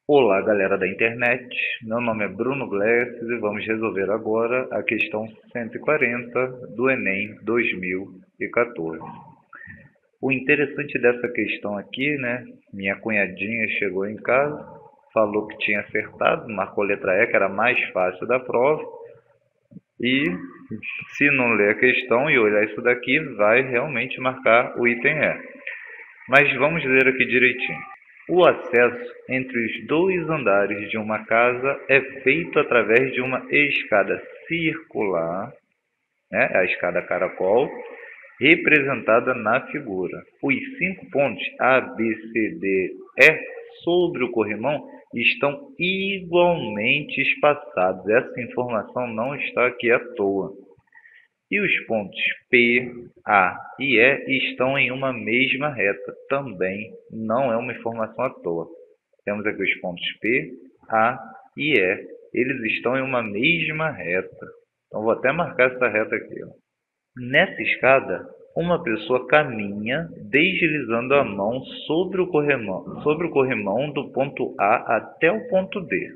Olá, galera da internet. Meu nome é Bruno Glesses e vamos resolver agora a questão 140 do Enem 2014. O interessante dessa questão aqui, né? Minha cunhadinha chegou em casa, falou que tinha acertado, marcou a letra E, que era a mais fácil da prova, e se não ler a questão e olhar isso daqui, vai realmente marcar o item E. Mas vamos ler aqui direitinho. O acesso entre os dois andares de uma casa é feito através de uma escada circular, né, a escada caracol, representada na figura. Os 5 pontos A, B, C, D, E sobre o corrimão estão igualmente espaçados. Essa informação não está aqui à toa. E os pontos P, A e E estão em uma mesma reta. Também não é uma informação à toa. Temos aqui os pontos P, A e E. Eles estão em uma mesma reta. Então vou até marcar essa reta aqui. Ó. Nessa escada, uma pessoa caminha deslizando a mão sobre o corrimão do ponto A até o ponto D.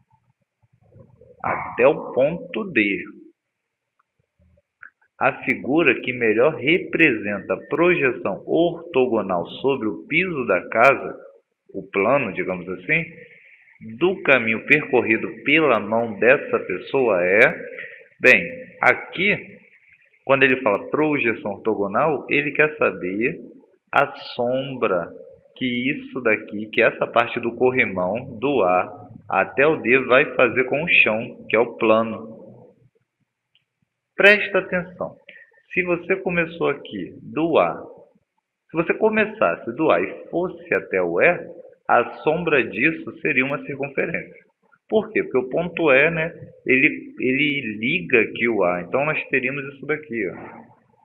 Até o ponto D. A figura que melhor representa a projeção ortogonal sobre o piso da casa, o plano, digamos assim, do caminho percorrido pela mão dessa pessoa é... Bem, aqui, quando ele fala projeção ortogonal, ele quer saber a sombra que isso daqui, que essa parte do corrimão, do A até o D, vai fazer com o chão, que é o plano. Presta atenção. Se você começou aqui do A, se você começasse do A e fosse até o E, a sombra disso seria uma circunferência. Por quê? Porque o ponto E, né, ele liga aqui o A. Então nós teríamos isso daqui, ó.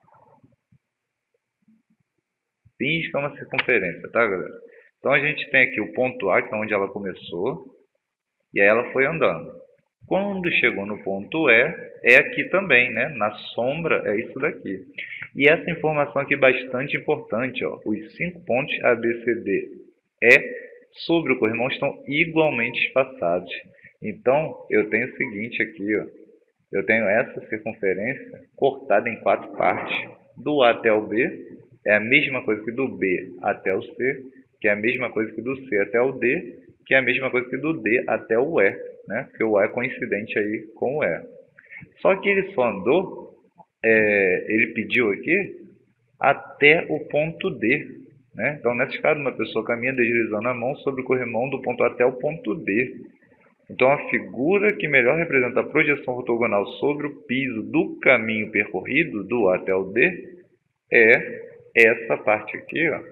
Finge que é uma circunferência, tá, galera? Então a gente tem aqui o ponto A, que é onde ela começou, e aí ela foi andando. Quando chegou no ponto E, é aqui também, né? Na sombra é isso daqui. E essa informação aqui é bastante importante, ó. Os 5 pontos A, B, C, D, E sobre o corrimão estão igualmente espaçados. Então, eu tenho o seguinte aqui, ó. Eu tenho essa circunferência cortada em 4 partes. Do A até o B é a mesma coisa que do B até o C, que é a mesma coisa que do C até o D, que é a mesma coisa que do D até o E, né? Porque o A é coincidente aí com o E. Só que ele só andou, ele pediu aqui, até o ponto D. Né? Então, nessa escada, uma pessoa caminha deslizando a mão sobre o corrimão do ponto A até o ponto D. Então, a figura que melhor representa a projeção ortogonal sobre o piso do caminho percorrido, do A até o D, é essa parte aqui, ó,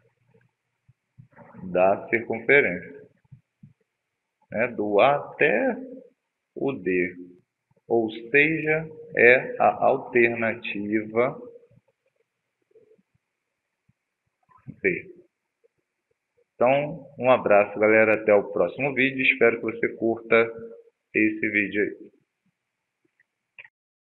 da circunferência. Né? Do A até o D. Ou seja, é a alternativa B. Então, um abraço, galera. Até o próximo vídeo. Espero que você curta esse vídeo aí.